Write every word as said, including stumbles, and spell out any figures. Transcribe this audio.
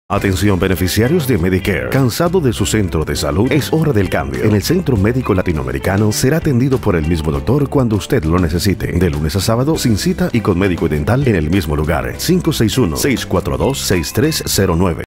Atención beneficiarios de Medicare. ¿Cansado de su centro de salud? Es hora del cambio. En el Centro Médico Latinoamericano será atendido por el mismo doctor cuando usted lo necesite. De lunes a sábado, sin cita y con médico y dental en el mismo lugar. cinco seis uno, seis cuatro dos, seis tres cero nueve.